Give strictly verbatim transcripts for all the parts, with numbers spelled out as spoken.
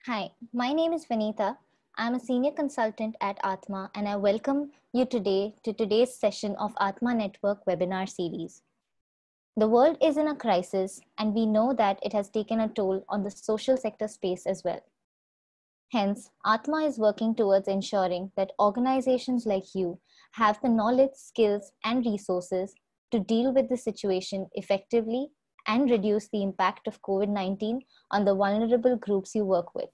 Hi, my name is Vanita. I'm a senior consultant at Atma, and I welcome you today to today's session of Atma Network Webinar Series. The world is in a crisis, and we know that it has taken a toll on the social sector space as well. Hence, Atma is working towards ensuring that organizations like you have the knowledge, skills, and resources to deal with the situation effectively and reduce the impact of COVID nineteen on the vulnerable groups you work with.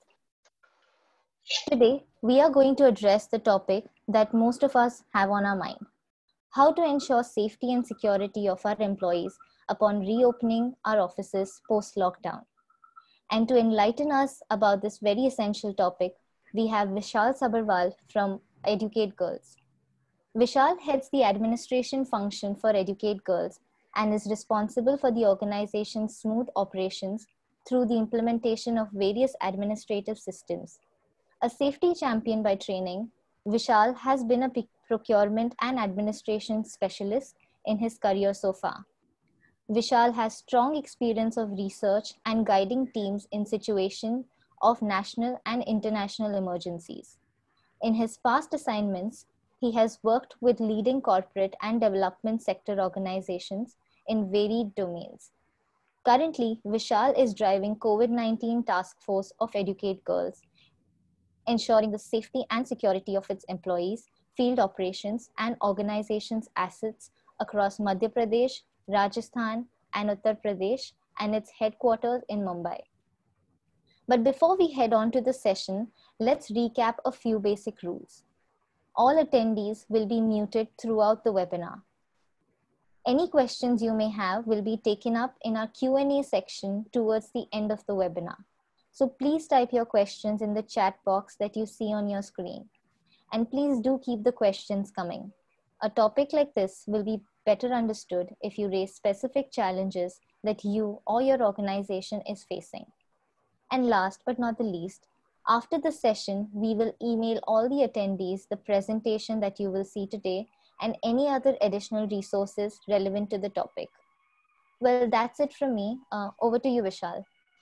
Today, we are going to address the topic that most of us have on our mind: how to ensure safety and security of our employees upon reopening our offices post-lockdown. And to enlighten us about this very essential topic, we have Vishal Sabharwal from Educate Girls. Vishal heads the administration function for Educate Girls and is responsible for the organization's smooth operations through the implementation of various administrative systems. A safety champion by training, Vishal has been a procurement and administration specialist in his career so far. Vishal has strong experience of research and guiding teams in situations of national and international emergencies. In his past assignments, he has worked with leading corporate and development sector organizations in varied domains. Currently, Vishal is driving COVID nineteen task force of Educate Girls, ensuring the safety and security of its employees, field operations, and organization's assets across Madhya Pradesh, Rajasthan, and Uttar Pradesh, and its headquarters in Mumbai. But before we head on to the session, let's recap a few basic rules. All attendees will be muted throughout the webinar. Any questions you may have will be taken up in our Q and A section towards the end of the webinar. So please type your questions in the chat box that you see on your screen. And please do keep the questions coming. A topic like this will be better understood if you raise specific challenges that you or your organization is facing. And last but not the least, after the session, we will email all the attendees the presentation that you will see today and any other additional resources relevant to the topic. Well, that's it from me. Uh, over to you, Vishal.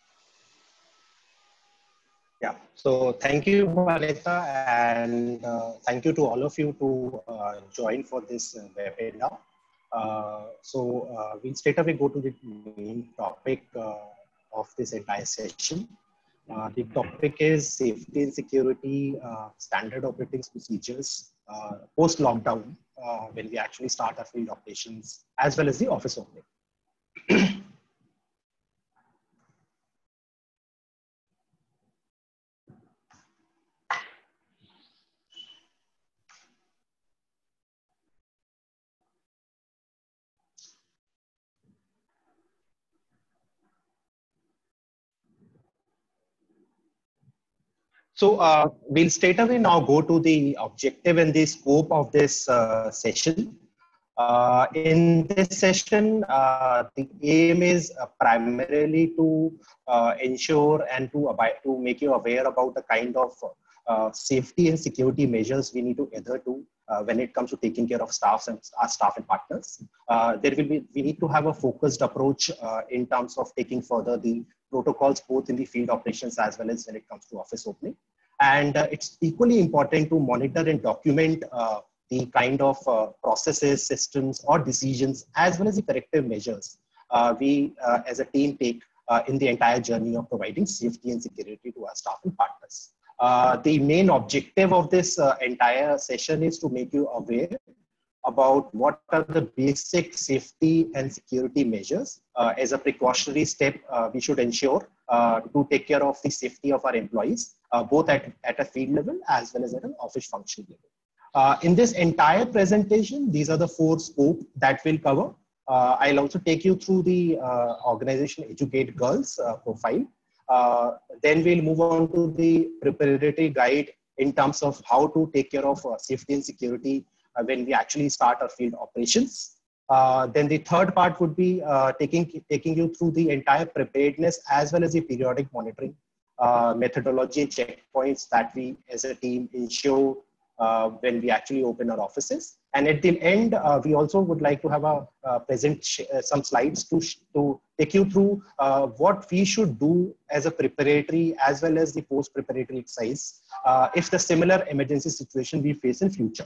Yeah, so thank you, Vanessa, and uh, thank you to all of you to uh, join for this uh, webinar. Uh, so uh, we'll straight away go to the main topic uh, of this entire session. Uh, the topic is safety and security uh, standard operating procedures uh, post-lockdown uh, when we actually start our field operations as well as the office opening. So uh, we'll straight away now go to the objective and the scope of this uh, session. Uh, in this session, uh, the aim is uh, primarily to uh, ensure and to, abide, to make you aware about the kind of uh, safety and security measures we need to adhere to uh, when it comes to taking care of staffs and our staff and partners. Uh, there will be, we need to have a focused approach uh, in terms of taking further the protocols both in the field operations as well as when it comes to office opening. And uh, it's equally important to monitor and document uh, the kind of uh, processes, systems, or decisions, as well as the corrective measures uh, we uh, as a team take uh, in the entire journey of providing safety and security to our staff and partners. Uh, the main objective of this uh, entire session is to make you aware about what are the basic safety and security measures uh, as a precautionary step uh, we should ensure uh, to take care of the safety of our employees, uh, both at, at a field level as well as at an office function level. Uh, in this entire presentation, these are the four scopes that we'll cover. Uh, I'll also take you through the uh, organization Educate Girls uh, profile. Uh, then we'll move on to the preparatory guide in terms of how to take care of uh, safety and security Uh, when we actually start our field operations. Uh, then the third part would be uh, taking, taking you through the entire preparedness as well as the periodic monitoring uh, methodology and checkpoints that we as a team ensure uh, when we actually open our offices. And at the end, uh, we also would like to have a uh, present uh, some slides to, to take you through uh, what we should do as a preparatory as well as the post-preparatory exercise uh, if the similar emergency situation we face in future.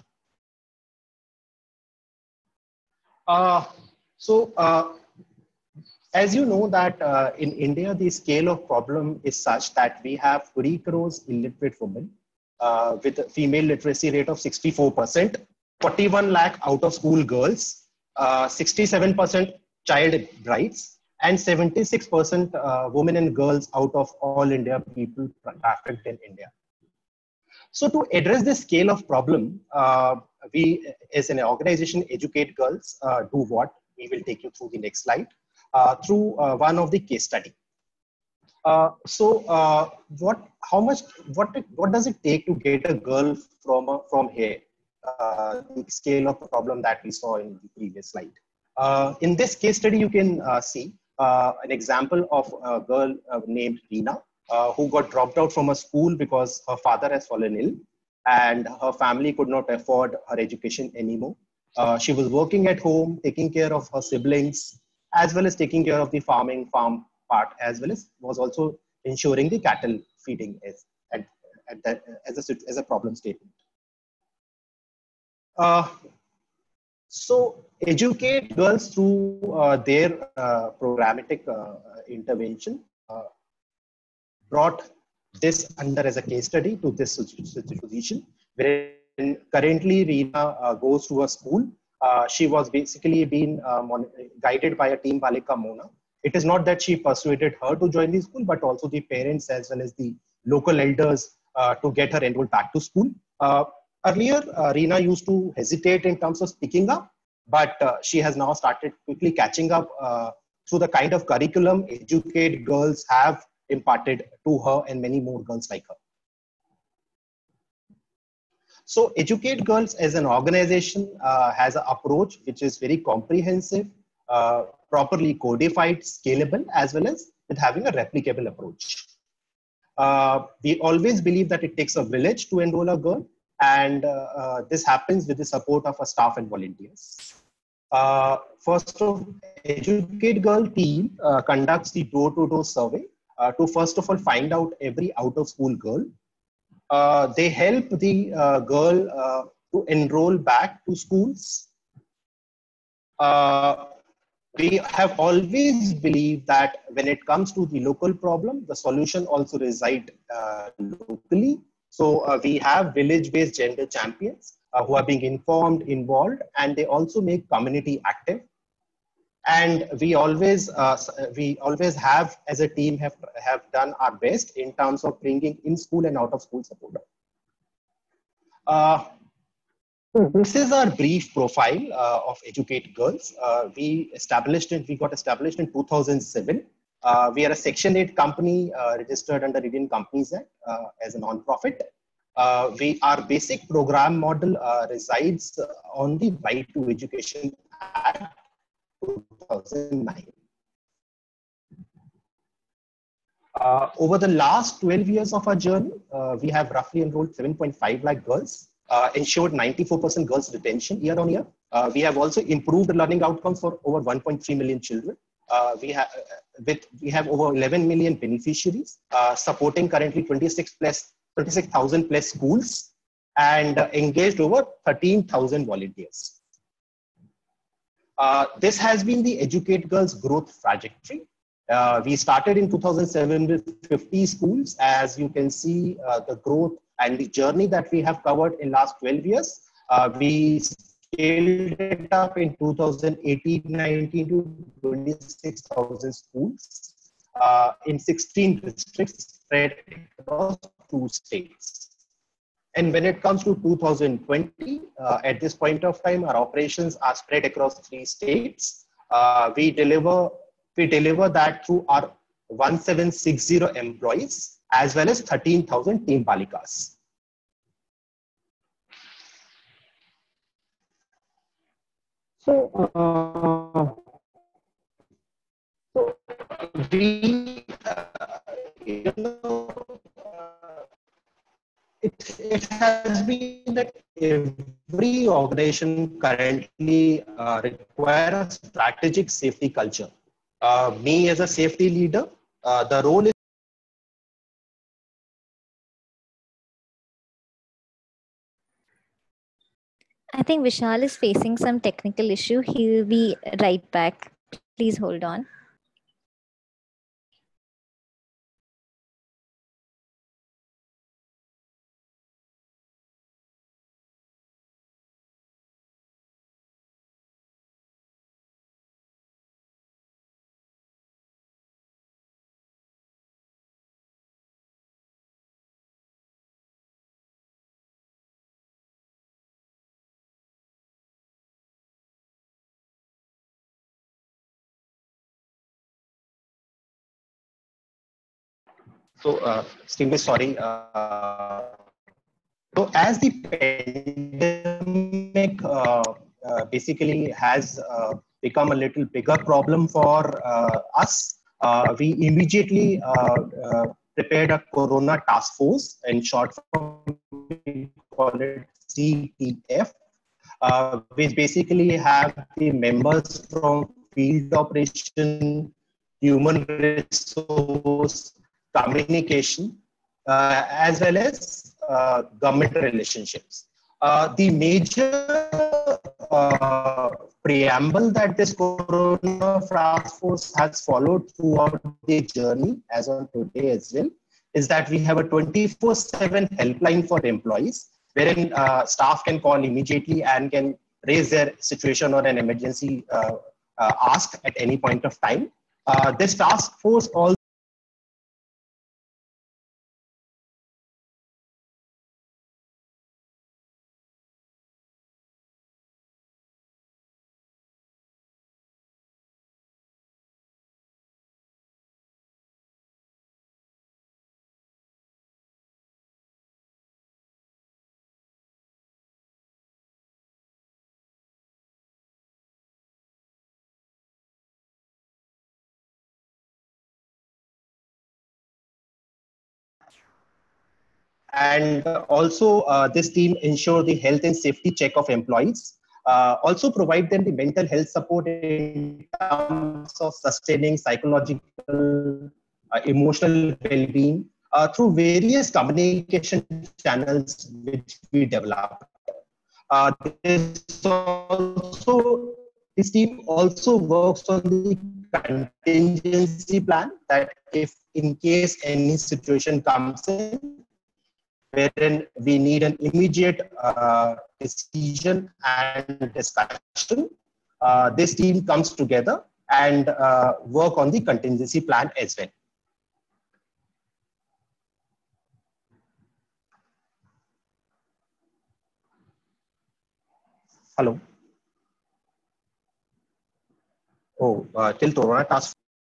Uh, so, uh, as you know that uh, in India, the scale of problem is such that we have three crores illiterate women uh, with a female literacy rate of sixty-four percent, forty-one lakh out of school girls, uh, sixty-seven percent child brides, and seventy-six percent uh, women and girls out of all India people trafficked in India. So to address this scale of problem, uh, we as an organization educate girls uh, do what? We will take you through the next slide uh, through uh, one of the case study. Uh, so uh, what, how much, what, what does it take to get a girl from, uh, from here? Uh, the scale of problem that we saw in the previous slide. Uh, in this case study, you can uh, see uh, an example of a girl uh, named Reena, uh, who got dropped out from a school because her father has fallen ill and her family could not afford her education anymore. Uh, she was working at home, taking care of her siblings, as well as taking care of the farming farm part, as well as was also ensuring the cattle feeding as, at, at that, as, a, as a problem statement. Uh, so educate girls through uh, their uh, programmatic uh, intervention uh, brought this under as a case study to this situation, wherein currently Reena uh, goes to a school. Uh, she was basically being uh, guided by a team Balika Mona. It is not that she persuaded her to join the school, but also the parents as well as the local elders uh, to get her enrolled back to school. Uh, earlier, uh, Reena used to hesitate in terms of speaking up, but uh, she has now started quickly catching up uh, through the kind of curriculum educate girls have imparted to her and many more girls like her. So Educate Girls as an organization uh, has an approach which is very comprehensive, uh, properly codified, scalable, as well as with having a replicable approach. Uh, we always believe that it takes a village to enroll a girl, and uh, uh, this happens with the support of a staff and volunteers. Uh, first of Educate Girl team uh, conducts the door-to-door survey uh, to first of all find out every out-of-school girl. Uh, they help the uh, girl uh, to enroll back to schools. Uh, we have always believed that when it comes to the local problem, the solution also resides uh, locally. So uh, we have village-based gender champions uh, who are being informed, involved, and they also make community active. And we always, uh, we always have, as a team, have, have done our best in terms of bringing in-school and out-of-school support. Uh, this is our brief profile uh, of Educate Girls. Uh, we established it, we got established in two thousand seven. Uh, we are a Section eight company uh, registered under Indian Companies Act uh, as a non-profit. Uh, we, our basic program model uh, resides on the Right to Education Act two thousand nine. Uh, over the last twelve years of our journey, uh, we have roughly enrolled seven point five lakh girls, uh, ensured ninety-four percent girls retention year on year. Uh, we have also improved learning outcomes for over one point three million children. Uh, we, have, with, we have over eleven million beneficiaries, uh, supporting currently twenty-six thousand plus schools, and uh, engaged over thirteen thousand volunteers. Uh, this has been the Educate Girls growth trajectory. Uh, we started in two thousand seven with fifty schools. As you can see, uh, the growth and the journey that we have covered in last twelve years. Uh, we scaled it up in two thousand eighteen nineteen to twenty-six thousand schools uh, in sixteen districts spread across two states. And when it comes to two thousand twenty, uh, at this point of time, our operations are spread across three states. Uh, we deliver we deliver that through our seventeen sixty employees, as well as thirteen thousand team Balikas. So, uh, so we, uh, you know, uh, It, it has been that every organization currently uh, require a strategic safety culture. Uh, me as a safety leader, uh, the role is I think Vishal is facing some technical issue. He'll be right back. Please hold on. so uh, extremely sorry. Uh, so as the pandemic uh, uh, basically has uh, become a little bigger problem for uh, us, uh, we immediately uh, uh, prepared a Corona task force. In short form, we call it C T F, uh, which basically have the members from field operation, human resource, communication, uh, as well as uh, government relationships. Uh, the major uh, preamble that this Corona Task Force has followed throughout the journey, as on today as well, is that we have a twenty-four seven helpline for employees, wherein uh, staff can call immediately and can raise their situation or an emergency uh, uh, ask at any point of time. Uh, this task force also and also uh, this team ensure the health and safety check of employees, uh, also provide them the mental health support in terms of sustaining psychological, uh, emotional well-being uh, through various communication channels which we developed. Uh, this also this team also works on the contingency plan, that if in case any situation comes in wherein we need an immediate uh, decision and discussion, uh, this team comes together and uh, work on the contingency plan as well. Hello. Oh, uh, till Corona task.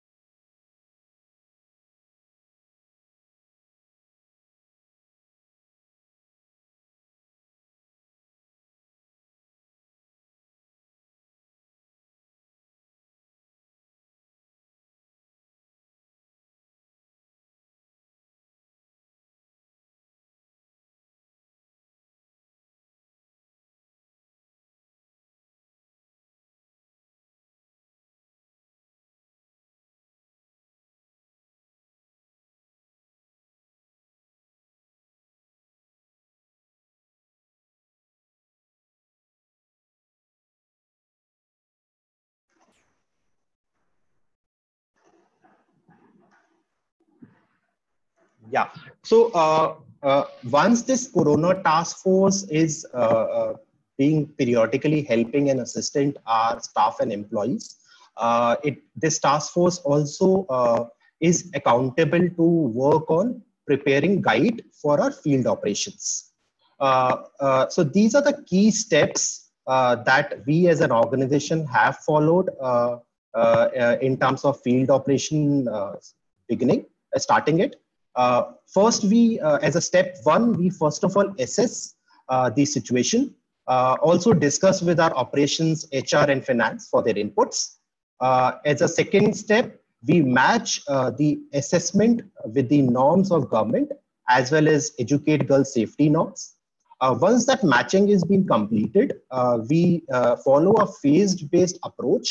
Yeah. So uh, uh, once this Corona task force is uh, uh, being periodically helping and assisting our staff and employees, uh, it this task force also uh, is accountable to work on preparing guide for our field operations. Uh, uh, so these are the key steps uh, that we as an organization have followed uh, uh, uh, in terms of field operation uh, beginning, uh, starting it. Uh, first, we, uh, as a step one, we first of all assess uh, the situation, uh, also discuss with our operations, H R and finance for their inputs. Uh, as a second step, we match uh, the assessment with the norms of government as well as educate girl safety norms. Uh, once that matching is being completed, uh, we uh, follow a phased based approach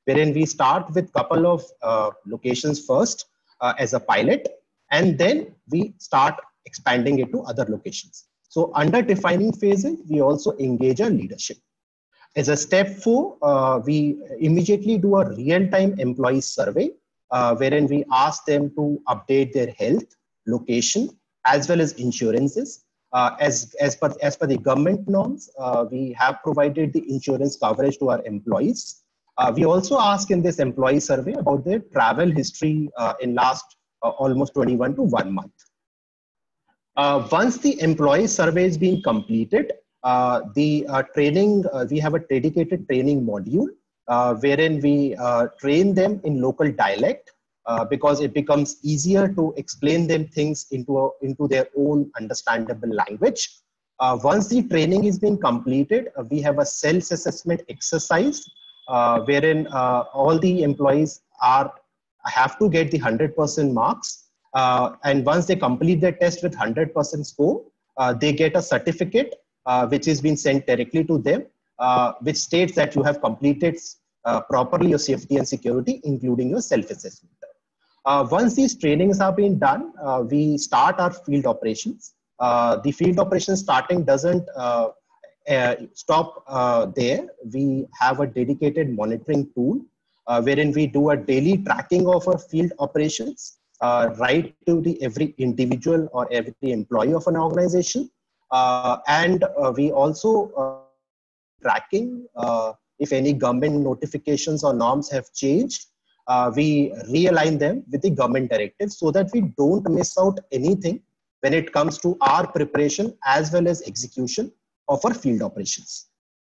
wherein we start with couple of uh, locations first uh, as a pilot, and then we start expanding it to other locations. So under defining phases, we also engage our leadership. As a step four, uh, we immediately do a real-time employee survey, uh, wherein we ask them to update their health, location, as well as insurances. Uh, as, as, per, as per the government norms, uh, we have provided the insurance coverage to our employees. Uh, we also ask in this employee survey about their travel history uh, in last uh, almost twenty-one to one month. Uh, once the employee survey is being completed, uh, the uh, training, uh, we have a dedicated training module uh, wherein we uh, train them in local dialect uh, because it becomes easier to explain them things into, a, into their own understandable language. Uh, once the training is being completed, uh, we have a self-assessment exercise uh, wherein uh, all the employees are have to get the one hundred percent marks. Uh, and once they complete their test with one hundred percent score, uh, they get a certificate uh, which is being sent directly to them, uh, which states that you have completed uh, properly your safety and security, including your self-assessment. Uh, once these trainings are being done, uh, we start our field operations. Uh, the field operations starting doesn't uh, uh, stop uh, there. We have a dedicated monitoring tool uh, wherein we do a daily tracking of our field operations, uh, right to the every individual or every employee of an organization. Uh, and uh, we also uh, tracking uh, if any government notifications or norms have changed. Uh, we realign them with the government directives so that we don't miss out anything when it comes to our preparation as well as execution of our field operations.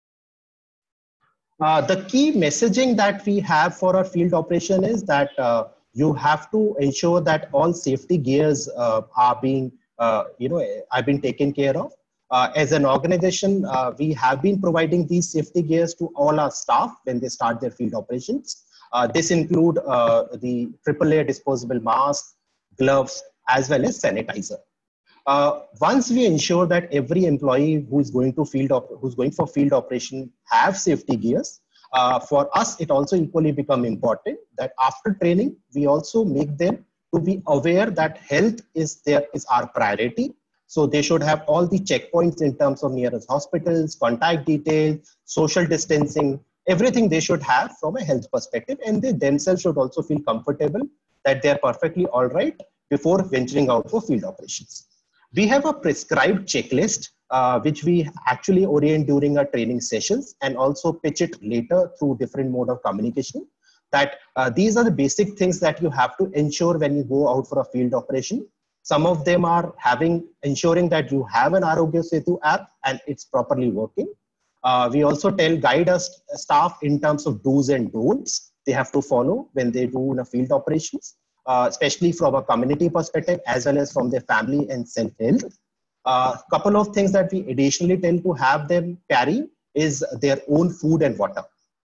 Uh, the key messaging that we have for our field operation is that uh, you have to ensure that all safety gears uh, are being, uh, you know, are being taken care of. Uh, as an organization, uh, we have been providing these safety gears to all our staff when they start their field operations. Uh, this include uh, the triple layer disposable mask, gloves, as well as sanitizer. Uh, once we ensure that every employee who is going to field op who's going for field operation have safety gears, uh, for us it also equally become important that after training we also make them to be aware that health is there is our priority. So they should have all the checkpoints in terms of nearest hospitals, contact details, social distancing, everything they should have from a health perspective, and they themselves should also feel comfortable that they're perfectly all right before venturing out for field operations. We have a prescribed checklist, uh, which we actually orient during our training sessions and also pitch it later through different mode of communication. That uh, these are the basic things that you have to ensure when you go out for a field operation. Some of them are having ensuring that you have an Arogya Setu app and it's properly working. Uh, we also tell guide us staff in terms of do's and don'ts they have to follow when they do in a field operations. Uh, especially from a community perspective as well as from their family and self-health. A uh, couple of things that we additionally tend to have them carry is their own food and water.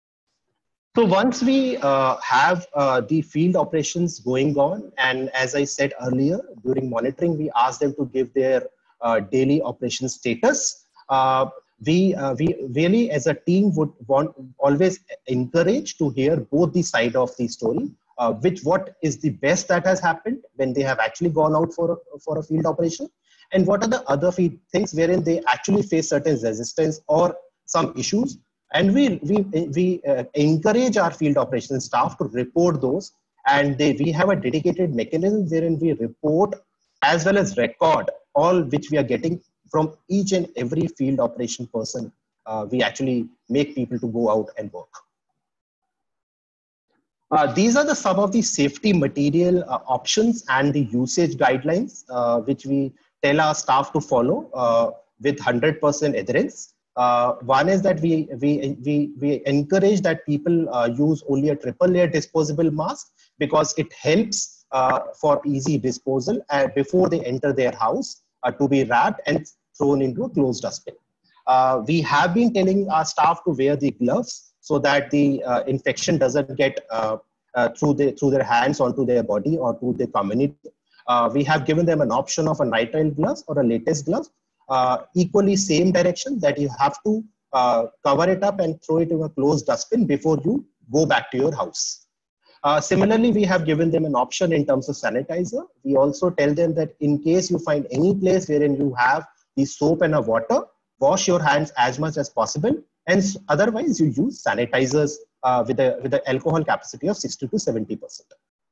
So once we uh, have uh, the field operations going on, and as I said earlier, during monitoring, we ask them to give their uh, daily operation status. Uh, we, uh, we really as a team would want always encourage to hear both the side of the story. Uh, which what is the best that has happened when they have actually gone out for a, for a field operation, and what are the other things wherein they actually face certain resistance or some issues, and we we we uh, encourage our field operations staff to report those, and they we have a dedicated mechanism wherein we report as well as record all which we are getting from each and every field operation person. Uh, we actually make people to go out and work. Uh, these are the some of the safety material uh, options and the usage guidelines uh, which we tell our staff to follow uh, with one hundred percent adherence. Uh, one is that we, we, we, we encourage that people uh, use only a triple layer disposable mask because it helps uh, for easy disposal uh, before they enter their house uh, to be wrapped and thrown into a closed dustbin. Uh, we have been telling our staff to wear the gloves so that the uh, infection doesn't get uh, uh, through, the, through their hands onto their body or to the community. Uh, we have given them an option of a nitrile gloves or a latex glove, uh, equally same direction that you have to uh, cover it up and throw it in a closed dustbin before you go back to your house. Uh, similarly, we have given them an option in terms of sanitizer. We also tell them that in case you find any place wherein you have the soap and a water, wash your hands as much as possible. And otherwise, you use sanitizers uh, with a with the alcohol capacity of sixty to seventy percent.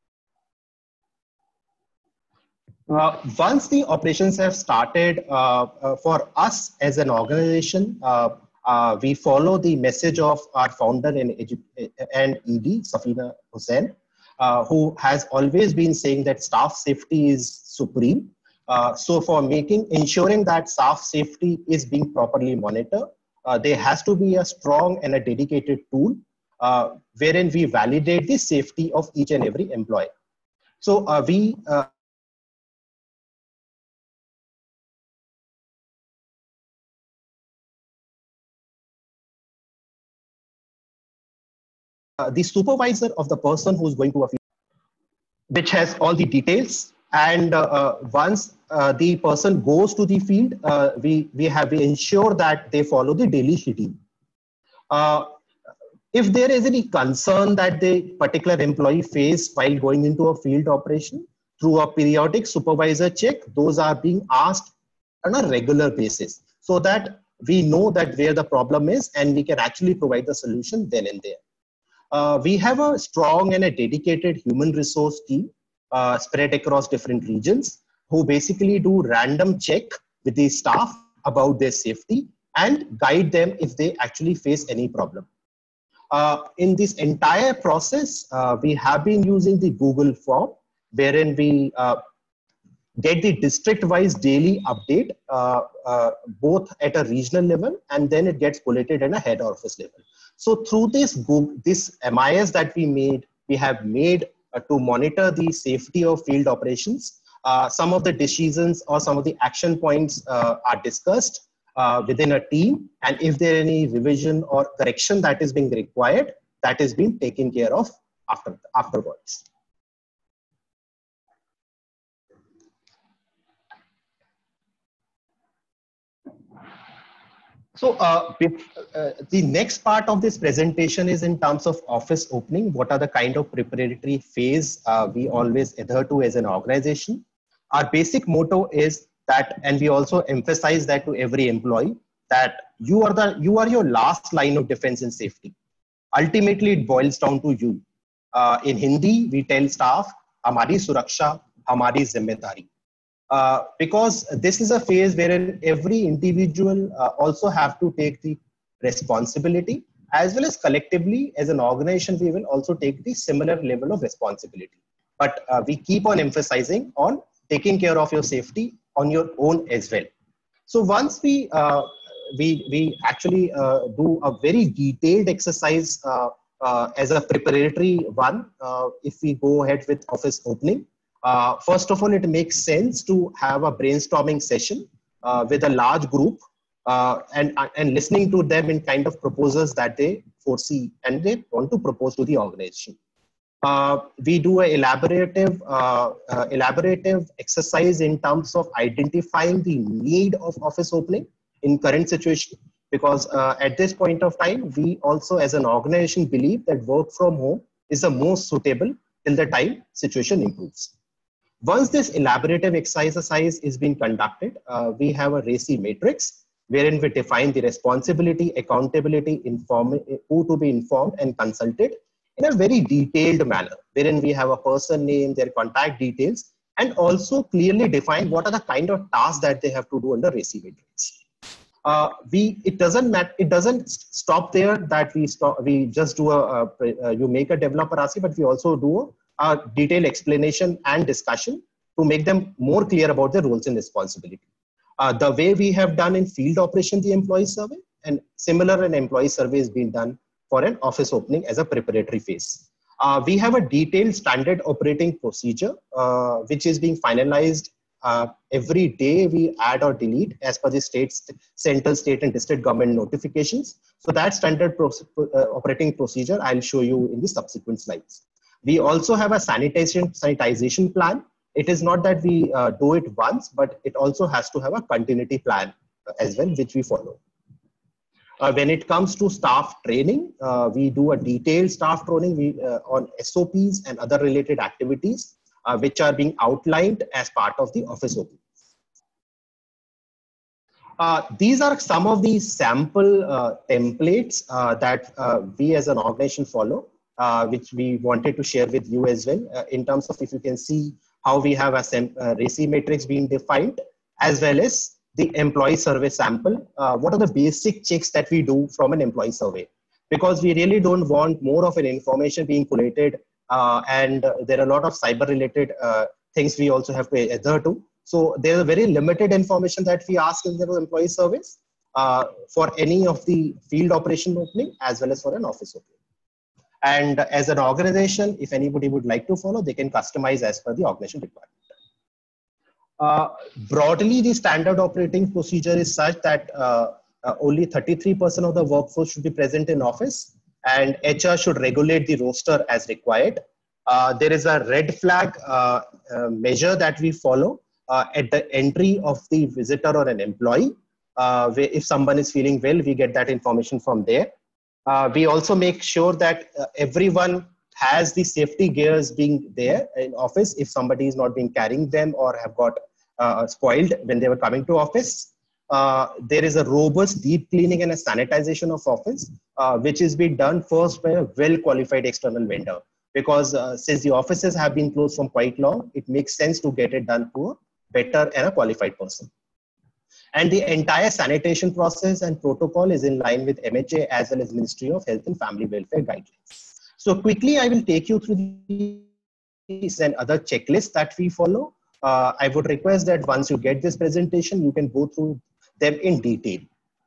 Uh, once the operations have started, uh, uh, for us as an organization, uh, uh, we follow the message of our founder and, and E D, Safina Hussain, uh, who has always been saying that staff safety is supreme. Uh, so for making, ensuring that staff safety is being properly monitored, uh, there has to be a strong and a dedicated tool uh, wherein we validate the safety of each and every employee. So uh, we uh, Uh, the supervisor of the person who's going to a field, which has all the details. And uh, uh, once uh, the person goes to the field, uh, we, we have we ensure that they follow the daily schedule. Uh, if there is any concern that the particular employee face while going into a field operation, through a periodic supervisor check, those are being asked on a regular basis so that we know that where the problem is and we can actually provide the solution then and there. Uh, we have a strong and a dedicated human resource team uh, spread across different regions who basically do random check with the staff about their safety and guide them if they actually face any problem. Uh, in this entire process, uh, we have been using the Google form wherein we uh, get the district-wise daily update, uh, uh, both at a regional level and then it gets collated at a head office level. So through this Google, this M I S that we made, we have made uh, to monitor the safety of field operations. Uh, some of the decisions or some of the action points uh, are discussed uh, within a team. And if there any revision or correction that is being required, that is being taken care of after, afterwards. So uh, uh, the next part of this presentation is in terms of office opening. What are the kind of preparatory phase uh, we always adhere to as an organization? Our basic motto is that, and we also emphasize that to every employee, that you are the you are your last line of defense and safety. Ultimately, it boils down to you. Uh, in Hindi, we tell staff, "Hamari suraksha, hamari zimmedari." Uh, because this is a phase wherein every individual uh, also have to take the responsibility, as well as collectively as an organization, we will also take the similar level of responsibility. But uh, we keep on emphasizing on taking care of your safety on your own as well. So once we, uh, we, we actually uh, do a very detailed exercise uh, uh, as a preparatory one, uh, if we go ahead with office opening, Uh, first of all, it makes sense to have a brainstorming session uh, with a large group uh, and, and listening to them in kind of proposals that they foresee and they want to propose to the organization. Uh, we do an elaborative, uh, uh, elaborative exercise in terms of identifying the need of office opening in current situation, because uh, at this point of time, we also as an organization believe that work from home is the most suitable till the time situation improves. Once this elaborative exercise is being conducted, uh, we have a RACI matrix wherein we define the responsibility, accountability, inform, who to be informed and consulted in a very detailed manner, wherein we have a person name, their contact details, and also clearly define what are the kind of tasks that they have to do under RACI matrix. Uh, we it doesn't matter. It doesn't stop there that we stop. We just do a, a, a you make a developer R C, but we also do a, a detailed explanation and discussion to make them more clear about their roles and responsibility. Uh, the way we have done in field operation, the employee survey, and similar an employee survey is being done for an office opening as a preparatory phase. Uh, we have a detailed standard operating procedure, uh, which is being finalized. Uh, every day we add or delete as per the state's central, state and district government notifications. So that standard pro uh, operating procedure I'll show you in the subsequent slides. We also have a sanitation, sanitization plan. It is not that we uh, do it once, but it also has to have a continuity plan as well, which we follow. Uh, when it comes to staff training, uh, we do a detailed staff training we, uh, on S O Ps and other related activities, uh, which are being outlined as part of the office O P. Uh, these are some of the sample uh, templates uh, that uh, we as an organization follow, uh, which we wanted to share with you as well, uh, in terms of if you can see how we have a uh, R A C I matrix being defined, as well as the employee survey sample. Uh, what are the basic checks that we do from an employee survey? Because we really don't want more of an information being collated, uh, and uh, there are a lot of cyber related uh, things we also have to adhere to. So there's a very limited information that we ask in the employee surveys uh, for any of the field operation opening as well as for an office opening. And as an organization, if anybody would like to follow, they can customize as per the organization requirement. Uh, broadly, the standard operating procedure is such that uh, uh, only thirty-three percent of the workforce should be present in office, and H R should regulate the roster as required. Uh, there is a red flag uh, uh, measure that we follow uh, at the entry of the visitor or an employee. Uh, where if someone is feeling well, we get that information from there. Uh, we also make sure that uh, everyone has the safety gears being there in office if somebody is not being carrying them or have got uh, spoiled when they were coming to office. Uh, there is a robust deep cleaning and a sanitization of office, uh, which is being done first by a well-qualified external vendor. Because uh, since the offices have been closed for quite long, it makes sense to get it done to a better and a qualified person. And the entire sanitation process and protocol is in line with M H A as well as Ministry of Health and Family Welfare guidelines. So quickly, I will take you through these and other checklists that we follow. Uh, I would request that once you get this presentation, you can go through them in detail.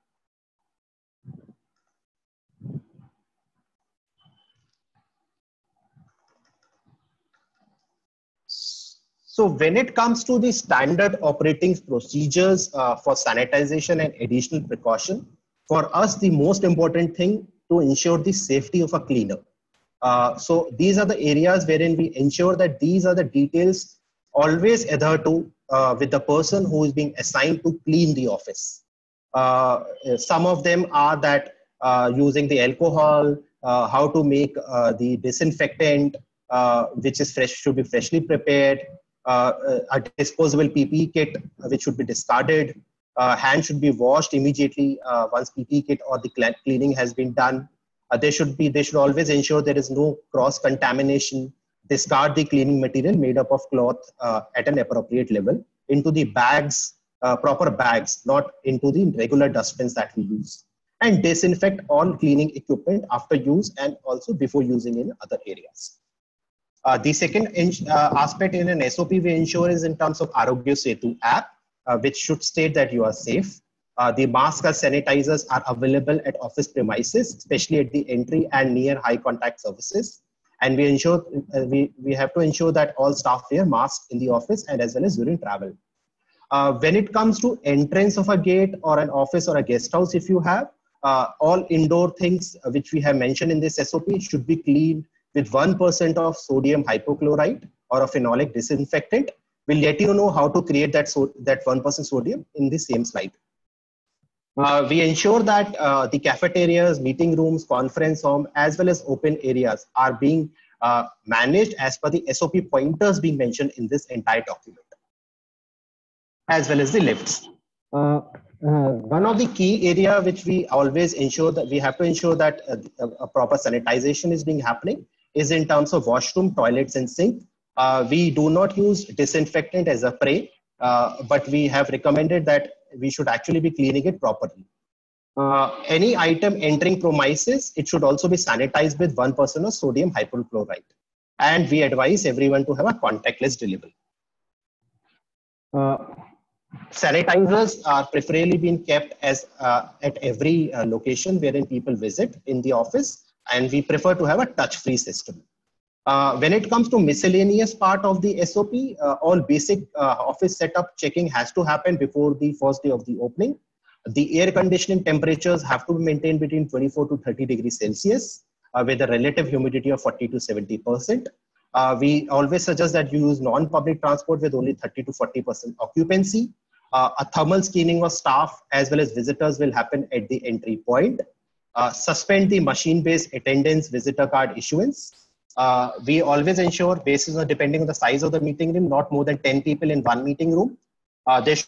So when it comes to the standard operating procedures uh, for sanitization and additional precaution, for us, the most important thing to ensure the safety of a cleaner. Uh, so these are the areas wherein we ensure that these are the details always adhere to uh, with the person who is being assigned to clean the office. Uh, some of them are that uh, using the alcohol, uh, how to make uh, the disinfectant, uh, which is fresh, should be freshly prepared, uh, a disposable P P E kit, which should be discarded. Uh, hands should be washed immediately uh, once P P E kit or the cleaning has been done. Uh, they should be, they should always ensure there is no cross contamination. Discard the cleaning material made up of cloth uh, at an appropriate level into the bags, uh, proper bags, not into the regular dustbins that we use. And disinfect all cleaning equipment after use and also before using in other areas. Uh, the second uh, aspect in an S O P we ensure is in terms of Arogya Setu app, uh, which should state that you are safe. Uh, the masks and sanitizers are available at office premises, especially at the entry and near high contact surfaces. And we ensure uh, we, we have to ensure that all staff wear masks in the office and as well as during travel. Uh, when it comes to entrance of a gate or an office or a guest house, if you have, uh, all indoor things which we have mentioned in this S O P should be cleaned with one percent of sodium hypochlorite or a phenolic disinfectant. We'll let you know how to create that, so, that one percent sodium in the same slide. Uh, we ensure that uh, the cafeterias, meeting rooms, conference room, as well as open areas are being uh, managed as per the S O P pointers being mentioned in this entire document, as well as the lifts. Uh, uh, one of the key area which we always ensure that we have to ensure that uh, a proper sanitization is being happening is in terms of washroom, toilets, and sink. Uh, we do not use disinfectant as a spray, uh, but we have recommended that we should actually be cleaning it properly. Uh, any item entering premises, it should also be sanitized with one percent of sodium hypochlorite. And we advise everyone to have a contactless delivery. Uh, sanitizers are preferably being kept as uh, at every uh, location wherein people visit in the office, and we prefer to have a touch-free system. Uh, when it comes to miscellaneous part of the S O P, uh, all basic uh, office setup checking has to happen before the first day of the opening. The air conditioning temperatures have to be maintained between twenty-four to thirty degrees Celsius uh, with a relative humidity of forty to seventy percent. Uh, we always suggest that you use non-public transport with only thirty to forty percent occupancy. Uh, a thermal screening of staff as well as visitors will happen at the entry point. Uh, suspend the machine-based attendance visitor card issuance. Uh, we always ensure, basis on depending on the size of the meeting room, not more than ten people in one meeting room. Uh, there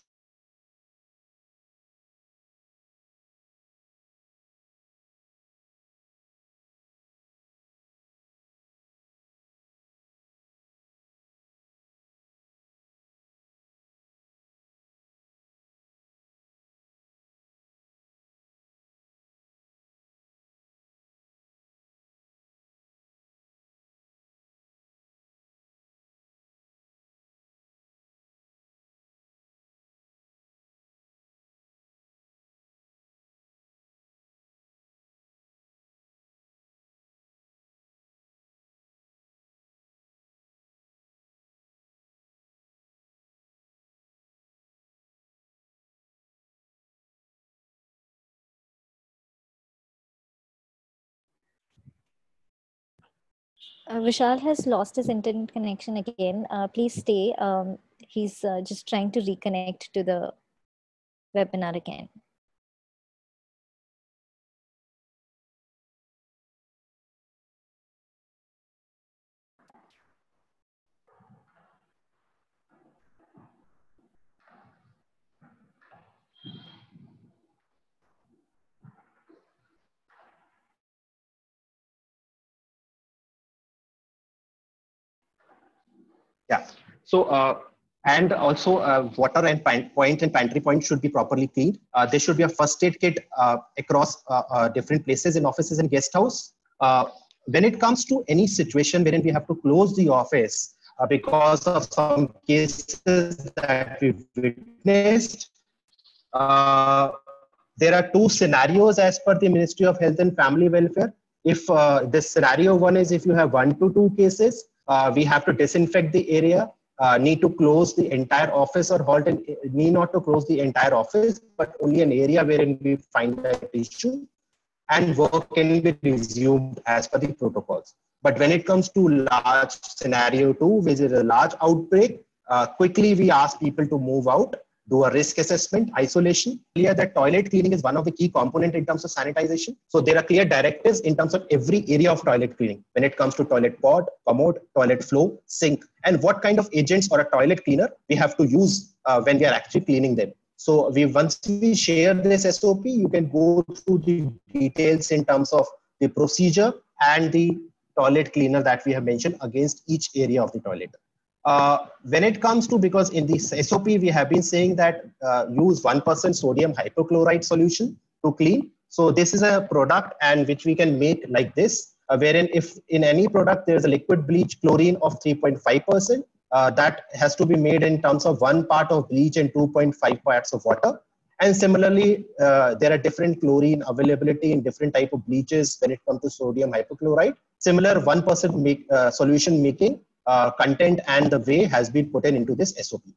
Uh, Vishal has lost his internet connection again. Uh, please stay. Um, he's uh, just trying to reconnect to the webinar again. Yeah. So, uh, and also uh, water and pan- point and pantry point should be properly cleaned. Uh, there should be a first aid kit uh, across uh, uh, different places in offices and guest house. Uh, when it comes to any situation wherein we have to close the office uh, because of some cases that we've witnessed, uh, there are two scenarios as per the Ministry of Health and Family Welfare. If uh, this scenario one is if you have one to two cases, uh, we have to disinfect the area, uh, need to close the entire office or halt and need not to close the entire office, but only an area wherein we find that issue, and work can be resumed as per the protocols. But when it comes to large scenario two, which is a large outbreak, uh, quickly we ask people to move out, do a risk assessment, isolation. Clear that toilet cleaning is one of the key component in terms of sanitization. So there are clear directives in terms of every area of toilet cleaning when it comes to toilet pod, commode, toilet floor, sink, and what kind of agents or a toilet cleaner we have to use uh, when we are actually cleaning them. So we once we share this S O P, you can go through the details in terms of the procedure and the toilet cleaner that we have mentioned against each area of the toilet. Uh, when it comes to, because in this S O P, we have been saying that uh, use one percent sodium hypochlorite solution to clean. So this is a product and which we can make like this, uh, wherein if in any product, there's a liquid bleach chlorine of three point five percent, uh, that has to be made in terms of one part of bleach and two point five parts of water. And similarly, uh, there are different chlorine availability in different type of bleaches when it comes to sodium hypochlorite. Similar one percent make, uh, solution making uh, content and the way has been put in into this S O P.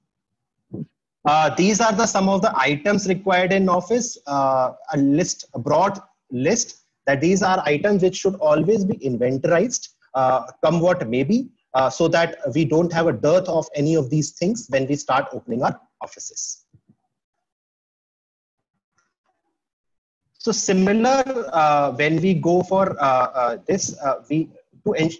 Uh, these are the some of the items required in office, uh, a list, a broad list that these are items which should always be inventorized, uh, come what may be, uh, so that we don't have a dearth of any of these things when we start opening our offices. So similar, uh, when we go for uh, uh, this, uh, we to ensure.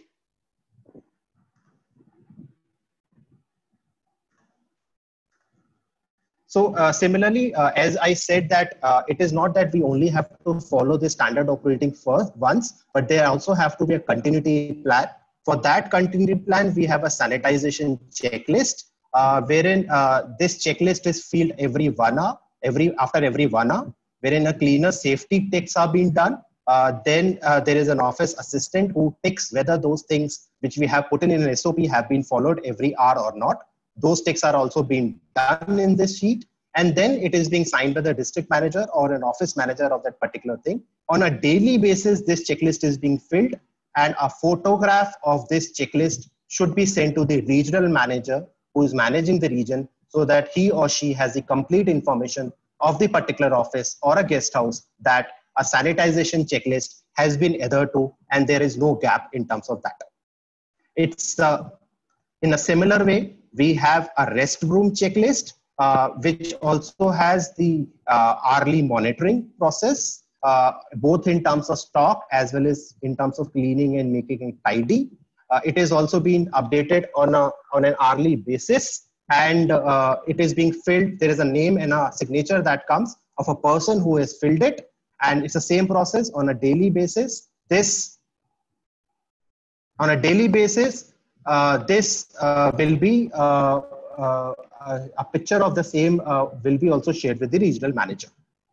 So uh, similarly, uh, as I said that uh, it is not that we only have to follow the standard operating first once, but there also have to be a continuity plan. For that continuity plan, we have a sanitization checklist, uh, wherein uh, this checklist is filled every one hour, every after every one hour, wherein a cleaner safety checks are being done. Uh, then uh, there is an office assistant who ticks whether those things which we have put in in an S O P have been followed every hour or not. Those ticks are also being done in this sheet, and then it is being signed by the district manager or an office manager of that particular thing. On a daily basis, this checklist is being filled, and a photograph of this checklist should be sent to the regional manager who is managing the region, so that he or she has the complete information of the particular office or a guest house that a sanitization checklist has been adhered to and there is no gap in terms of that. It's uh, in a similar way, we have a restroom checklist uh, which also has the uh, hourly monitoring process, uh, both in terms of stock as well as in terms of cleaning and making it tidy. Uh, it is also being updated on a on an hourly basis, and uh, it is being filled. There is a name and a signature that comes of a person who has filled it, and it's the same process on a daily basis. This on a daily basis, uh, this uh, will be uh, uh, a picture of the same uh, will be also shared with the regional manager.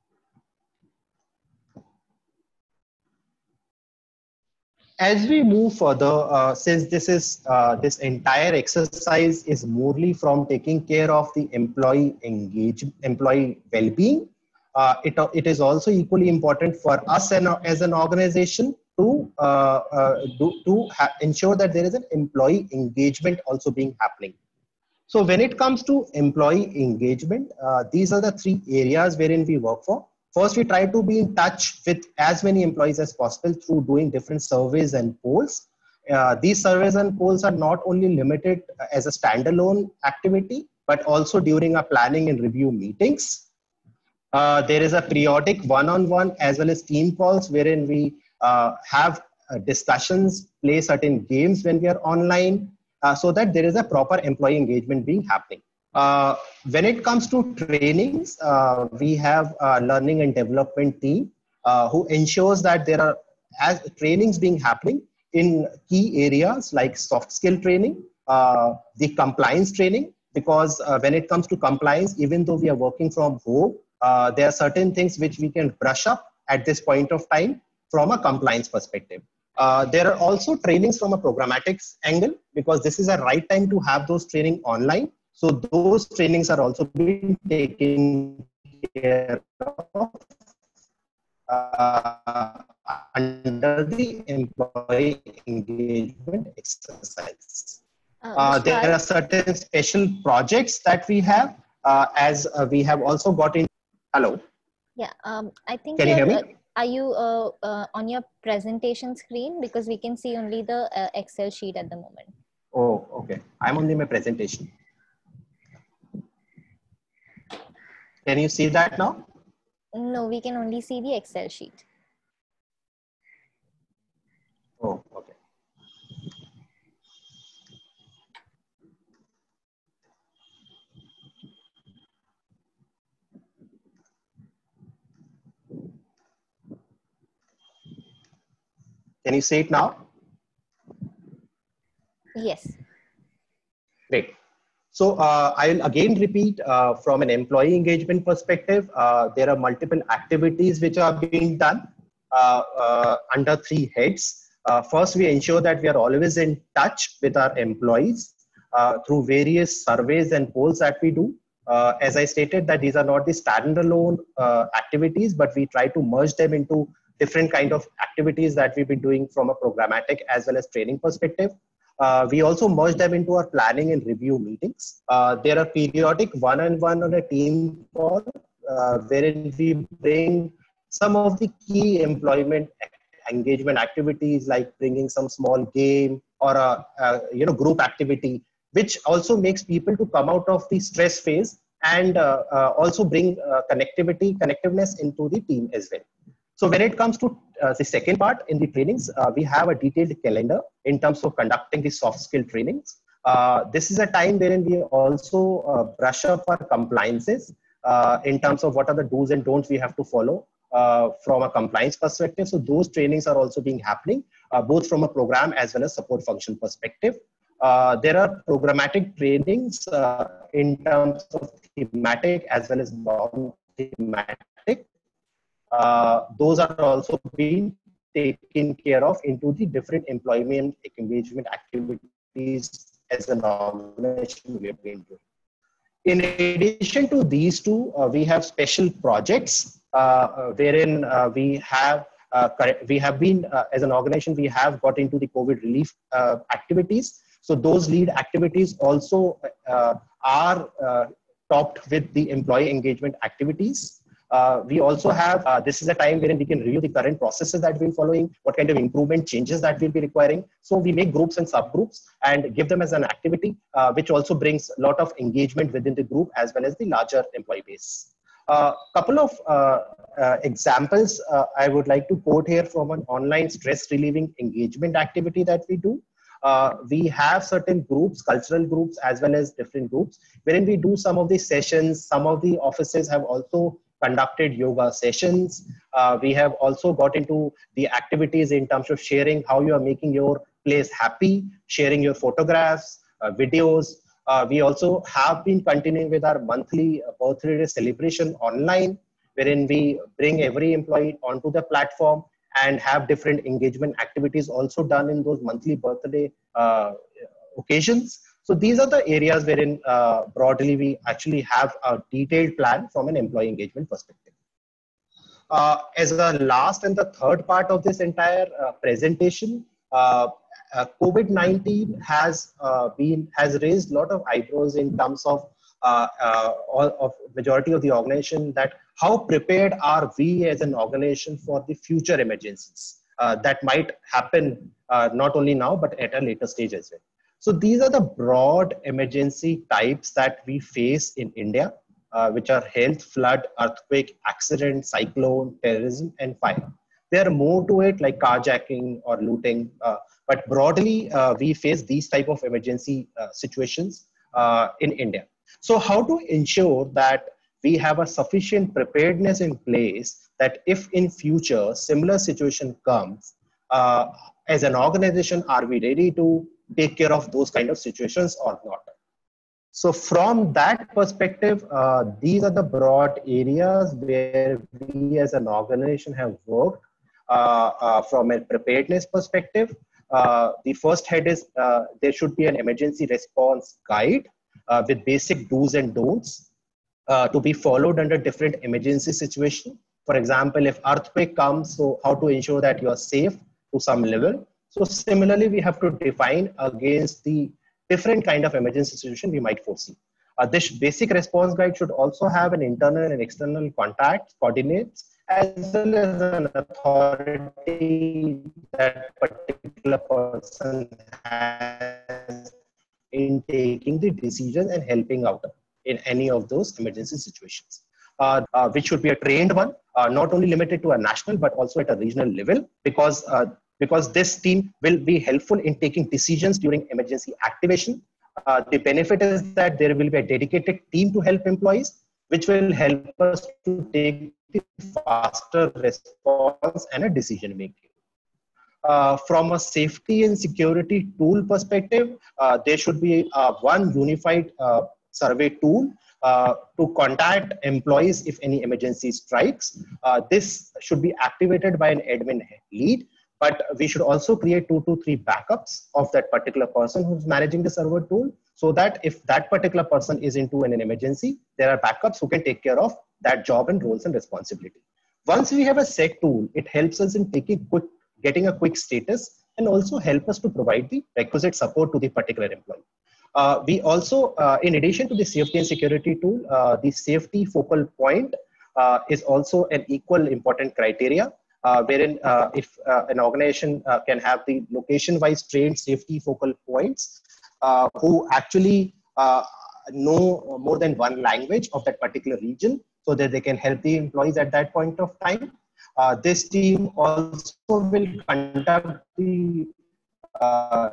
As we move further, uh, since this is uh, this entire exercise is morely from taking care of the employee engage, employee well-being, uh, it, it is also equally important for us and as an organization to uh, uh, do, to ensure that there is an employee engagement also being happening. So when it comes to employee engagement, uh, these are the three areas wherein we work for. First, we try to be in touch with as many employees as possible through doing different surveys and polls. Uh, these surveys and polls are not only limited as a standalone activity, but also during our planning and review meetings. Uh, there is a periodic one-on-one as well as team calls wherein we uh, have uh, discussions, play certain games when we are online, uh, so that there is a proper employee engagement being happening. Uh, when it comes to trainings, uh, we have a learning and development team uh, who ensures that there are as trainings being happening in key areas like soft skill training, uh, the compliance training, because uh, when it comes to compliance, even though we are working from home, uh, there are certain things which we can brush up at this point of time from a compliance perspective. Uh, there are also trainings from a programmatics angle, because this is a right time to have those training online. So those trainings are also being taken care of uh, under the employee engagement exercise. Uh, Uh, mister there Raj? are certain special projects that we have, uh, as uh, we have also got in. Hello, Yeah, um, I think can you you're, hear uh, me? are you uh, uh, on your presentation screen? Because we can see only the uh, Excel sheet at the moment. Oh, okay. I'm only my presentation. Can you see that now? No, we can only see the Excel sheet. Oh, okay. Can you see it now? Yes. Great. So uh, I'll again repeat uh, from an employee engagement perspective, uh, there are multiple activities which are being done uh, uh, under three heads. Uh, first, we ensure that we are always in touch with our employees uh, through various surveys and polls that we do. Uh, as I stated, that these are not the standalone uh, activities, but we try to merge them into different kind of activities that we've been doing from a programmatic as well as training perspective. Uh, we also merge them into our planning and review meetings. Uh, there are periodic one-on-one on a team call, uh, wherein we bring some of the key employment engagement activities, like bringing some small game or a, a you know group activity, which also makes people to come out of the stress phase and uh, uh, also bring uh, connectivity, connectiveness into the team as well. So when it comes to uh, the second part in the trainings, uh, we have a detailed calendar in terms of conducting the soft skill trainings. Uh, this is a time wherein we also uh, brush up our compliances uh, in terms of what are the do's and don'ts we have to follow uh, from a compliance perspective. So those trainings are also being happening uh, both from a program as well as support function perspective. Uh, there are programmatic trainings uh, in terms of thematic as well as non-thematic. Uh, those are also being taken care of into the different employment engagement activities as an organization we have been doing. In addition to these two, uh, we have special projects uh, wherein uh, we have uh, we have been uh, as an organization we have got into the COVID relief uh, activities. So those lead activities also uh, are uh, topped with the employee engagement activities. Uh, we also have, uh, this is a time wherein we can review the current processes that we're following, what kind of improvement changes that we'll be requiring. So we make groups and subgroups and give them as an activity, uh, which also brings a lot of engagement within the group as well as the larger employee base. A uh, couple of uh, uh, examples uh, I would like to quote here from an online stress relieving engagement activity that we do. Uh, we have certain groups, cultural groups, as well as different groups, wherein we do some of the sessions. Some of the offices have also conducted yoga sessions. Uh, we have also got into the activities in terms of sharing how you are making your place happy, sharing your photographs, uh, videos. Uh, we also have been continuing with our monthly birthday celebration online, wherein we bring every employee onto the platform and have different engagement activities also done in those monthly birthday uh, occasions. So these are the areas wherein uh, broadly we actually have a detailed plan from an employee engagement perspective. Uh, as a last and the third part of this entire uh, presentation, uh, uh, COVID nineteen has uh, been has raised a lot of eyebrows in terms of uh, uh, all of majority of the organization, that how prepared are we as an organization for the future emergencies uh, that might happen uh, not only now but at a later stage as well. So these are the broad emergency types that we face in India, uh, which are health, flood, earthquake, accident, cyclone, terrorism, and fire. There are more to it, like carjacking or looting, uh, but broadly uh, we face these type of emergency uh, situations uh, in India. So how to ensure that we have a sufficient preparedness in place, that if in future similar situation comes, uh, as an organization, are we ready to take care of those kind of situations or not? So from that perspective, uh, these are the broad areas where we as an organization have worked uh, uh, from a preparedness perspective. Uh, the first head is uh, there should be an emergency response guide uh, with basic do's and don'ts uh, to be followed under different emergency situations. For example, if earthquake comes, so how to ensure that you are safe to some level. So similarly, we have to define against the different kind of emergency situation we might foresee. Uh, this basic response guide should also have an internal and external contact coordinates, as well as an authority that particular person has in taking the decision and helping out in any of those emergency situations. Uh, uh, which should be a trained one, uh, not only limited to a national, but also at a regional level, because uh, because this team will be helpful in taking decisions during emergency activation. Uh, the benefit is that there will be a dedicated team to help employees, which will help us to take the faster response and a decision making. Uh, from a safety and security tool perspective, uh, there should be uh, one unified uh, survey tool uh, to contact employees if any emergency strikes. Uh, this should be activated by an admin lead, but we should also create two to three backups of that particular person who's managing the server tool, so that if that particular person is into an emergency, there are backups who can take care of that job and roles and responsibility. Once we have a S E C tool, it helps us in taking quick, getting a quick status, and also help us to provide the requisite support to the particular employee. Uh, we also, uh, in addition to the safety and security tool, uh, the safety focal point uh, is also an equal important criteria. Uh, wherein uh, if uh, an organization uh, can have the location-wise trained safety focal points uh, who actually uh, know more than one language of that particular region, so that they can help the employees at that point of time. Uh, this team also will conduct the uh,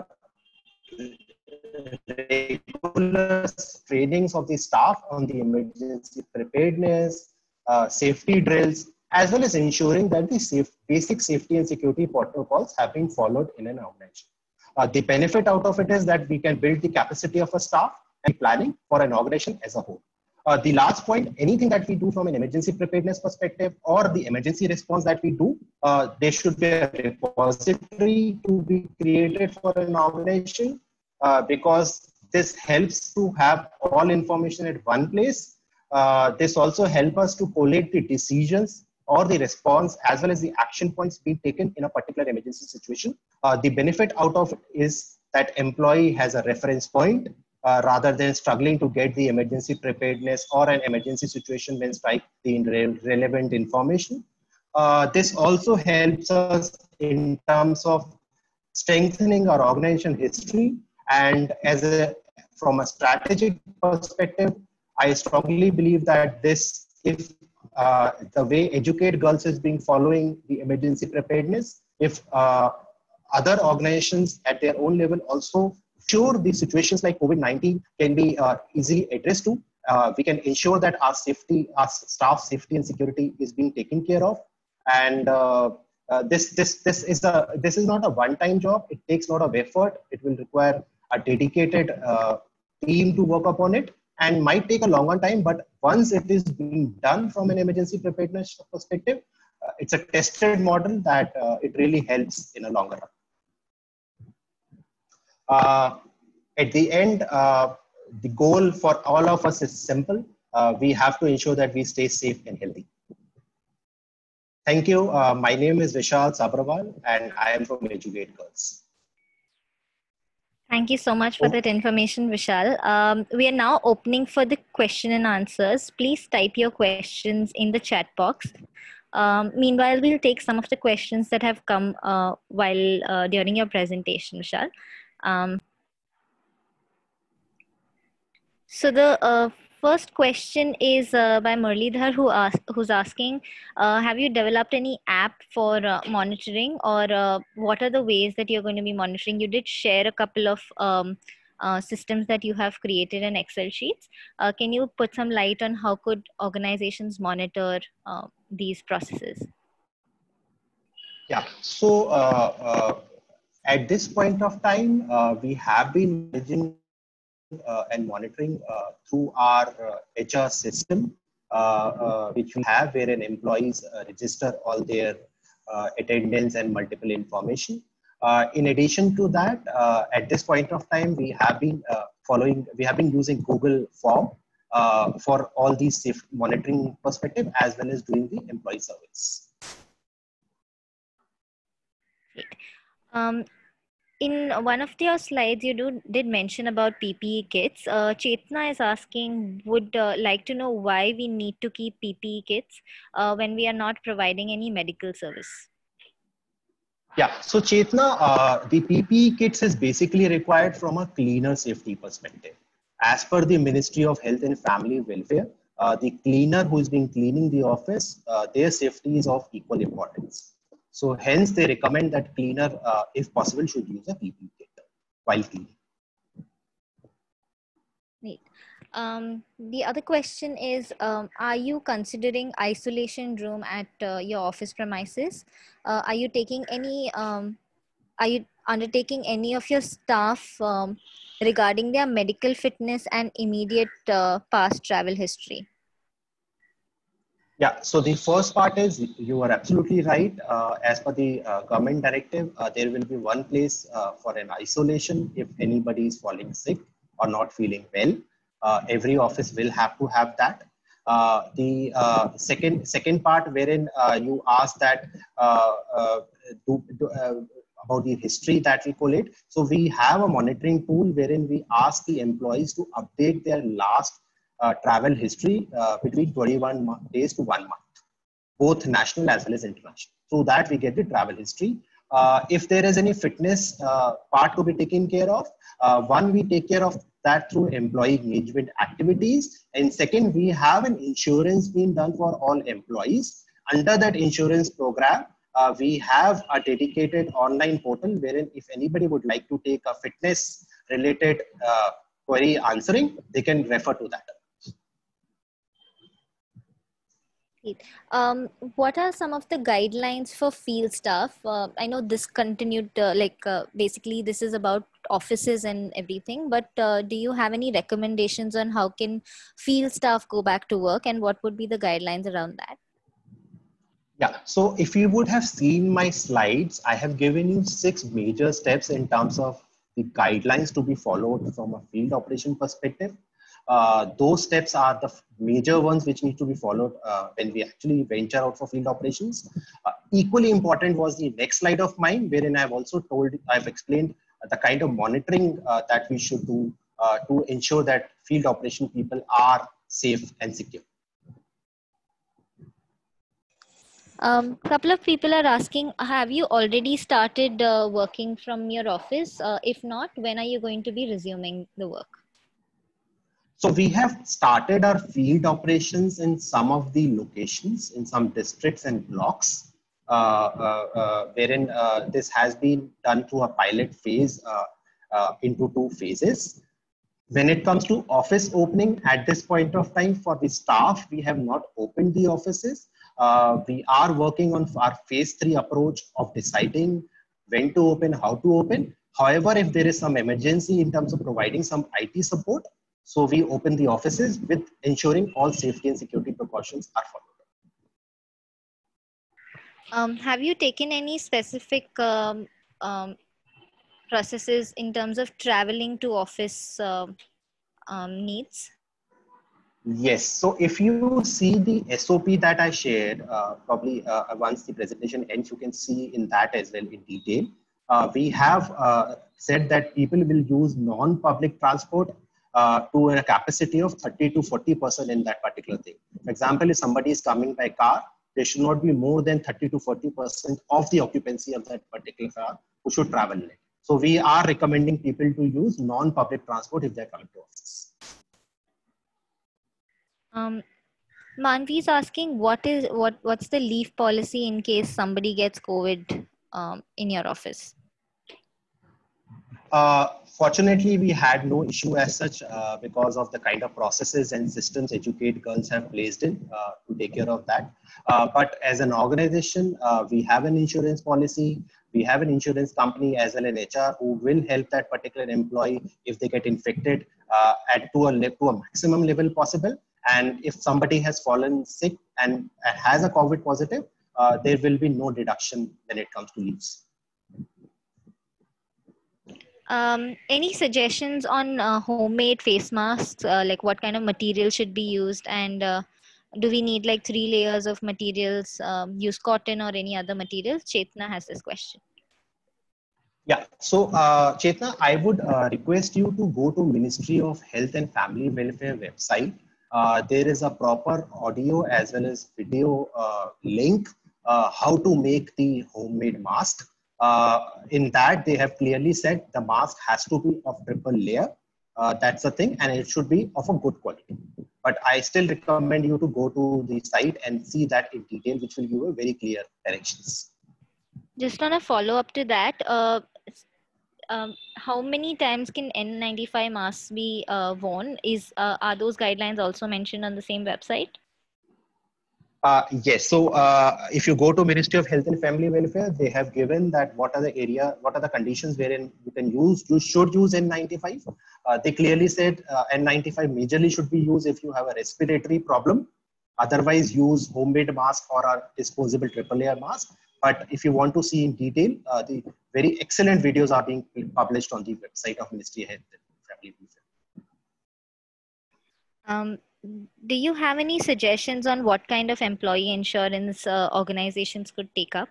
regular trainings of the staff on the emergency preparedness, uh, safety drills, as well as ensuring that the safe, basic safety and security protocols have been followed in an organization. Uh, the benefit out of it is that we can build the capacity of a staff and planning for an organization as a whole. Uh, the last point, anything that we do from an emergency preparedness perspective or the emergency response that we do, uh, there should be a repository to be created for an organization uh, because this helps to have all information at one place. Uh, this also helps us to collate the decisions or the response as well as the action points being taken in a particular emergency situation. Uh, the benefit out of it is that employee has a reference point uh, rather than struggling to get the emergency preparedness or an emergency situation when strike the re- relevant information. Uh, this also helps us in terms of strengthening our organization history, and as a from a strategic perspective, I strongly believe that this, if uh, the way Educate Girls is being following the emergency preparedness, if uh, other organizations at their own level also sure these situations like COVID nineteen can be uh, easily addressed to, uh, we can ensure that our safety, our staff safety and security is being taken care of. And uh, uh, this this this is a this is not a one-time job. It takes a lot of effort. It will require a dedicated uh, team to work upon it, and might take a longer time. But once it is being done from an emergency preparedness perspective, uh, it's a tested model that uh, it really helps in a longer run. Uh, at the end, uh, the goal for all of us is simple. Uh, we have to ensure that we stay safe and healthy. Thank you. Uh, my name is Vishal Sabrawal, and I am from Educate Girls. Thank you so much for that information, Vishal. Um, we are now opening for the question and answers. Please type your questions in the chat box. Um, meanwhile, we'll take some of the questions that have come uh, while uh, during your presentation, Vishal. Um, so the uh, first question is uh, by Murlidhar, who ask, who's asking, uh, have you developed any app for uh, monitoring, or uh, what are the ways that you're going to be monitoring? You did share a couple of um, uh, systems that you have created in Excel sheets. Uh, can you put some light on how could organizations monitor uh, these processes? Yeah, so uh, uh, at this point of time, uh, we have been managing uh, and monitoring uh, through our uh, H R system, uh, uh, which we have, wherein employees uh, register all their uh, attendance and multiple information. Uh, in addition to that, uh, at this point of time, we have been uh, following, we have been using Google Form uh, for all these safe monitoring perspective, as well as doing the employee surveys. Um, in one of your slides, you do, did mention about P P E kits. Uh, Chetna is asking, would uh, like to know why we need to keep P P E kits uh, when we are not providing any medical service. Yeah, so Chetna, uh, the P P E kits is basically required from a cleaner safety perspective. As per the Ministry of Health and Family Welfare, uh, the cleaner who is been cleaning the office, uh, their safety is of equal importance. So hence they recommend that cleaner, uh, if possible, should use a P P E kit while cleaning. Neat. Um, the other question is, um, are you considering isolation room at uh, your office premises? Uh, are you taking any, um, are you undertaking any of your staff um, regarding their medical fitness and immediate uh, past travel history? Yeah, so the first part is you are absolutely right. Uh, as per the uh, government directive, uh, there will be one place uh, for an isolation if anybody is falling sick or not feeling well. Uh, every office will have to have that. Uh, the uh, second second part wherein uh, you ask that uh, uh, do, do, uh, about the history that we collate. So we have a monitoring tool wherein we ask the employees to update their last Uh, travel history uh, between twenty-one days to one month, both national as well as international. Through that, we get the travel history. Uh, if there is any fitness uh, part to be taken care of, uh, one, we take care of that through employee engagement activities. And second, we have an insurance being done for all employees. Under that insurance program, uh, we have a dedicated online portal wherein if anybody would like to take a fitness related uh, query answering, they can refer to that. Um, what are some of the guidelines for field staff? Uh, I know this continued, uh, like uh, basically this is about offices and everything, but uh, do you have any recommendations on how can field staff go back to work, and what would be the guidelines around that? Yeah, so if you would have seen my slides, I have given you six major steps in terms of the guidelines to be followed from a field operation perspective. Uh, those steps are the major ones which need to be followed uh, when we actually venture out for field operations. Uh, equally important was the next slide of mine, wherein I've also told, I've explained the kind of monitoring uh, that we should do uh, to ensure that field operation people are safe and secure. Um, couple of people are asking, have you already started uh, working from your office? Uh, if not, when are you going to be resuming the work? So we have started our field operations in some of the locations, in some districts and blocks, uh, uh, uh, wherein uh, this has been done through a pilot phase uh, uh, into two phases. When it comes to office opening, at this point of time for the staff, we have not opened the offices. Uh, we are working on our phase three approach of deciding when to open, how to open. However, if there is some emergency in terms of providing some I T support, so we open the offices with ensuring all safety and security precautions are followed. Um, have you taken any specific um, um, processes in terms of traveling to office uh, um, needs? Yes. So if you see the S O P that I shared, uh, probably uh, once the presentation ends, you can see in that as well in detail. Uh, we have uh, said that people will use non-public transport uh, to a capacity of thirty to forty percent in that particular thing. For example, if somebody is coming by car, there should not be more than thirty to forty percent of the occupancy of that particular car who should travel in it. So we are recommending people to use non-public transport if they're coming to office. Um, Manvi is asking, what is what what's the leave policy in case somebody gets COVID um, in your office? Uh, fortunately, we had no issue as such uh, because of the kind of processes and systems Educate Girls have placed in uh, to take care of that. Uh, but as an organization, uh, we have an insurance policy. We have an insurance company as well as H R who will help that particular employee if they get infected uh, at to a, to a maximum level possible. And if somebody has fallen sick and has a COVID positive, uh, there will be no deduction when it comes to leaves. Um, any suggestions on uh, homemade face masks? Uh, like what kind of material should be used, and uh, do we need like three layers of materials? Um, use cotton or any other materials? Chetna has this question. Yeah, so uh, Chetna, I would uh, request you to go to Ministry of Health and Family Welfare website. Uh, there is a proper audio as well as video uh, link uh, how to make the homemade mask. Uh, in that, they have clearly said the mask has to be of triple layer. Uh, that's the thing, and it should be of a good quality. But I still recommend you to go to the site and see that in detail, which will give you very clear directions. Just on a follow up to that, uh, um, how many times can N ninety-five masks be uh, worn? Is uh, are those guidelines also mentioned on the same website? Uh, yes. So uh, if you go to Ministry of Health and Family Welfare, they have given that what are the area, what are the conditions wherein you can use, you should use N ninety-five. Uh, they clearly said uh, N ninety-five majorly should be used if you have a respiratory problem. Otherwise, use homemade mask or a disposable triple layer mask. But if you want to see in detail, uh, the very excellent videos are being published on the website of Ministry of Health and Family Welfare. Um, do you have any suggestions on what kind of employee insurance uh, organizations could take up?